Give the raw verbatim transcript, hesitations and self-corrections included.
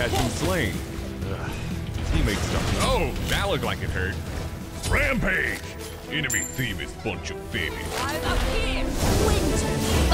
has been slain. Ugh. Teammates don't. Oh, that looked like it hurt. Rampage! Enemy thieves bunch of babies. I'm up here! Winter!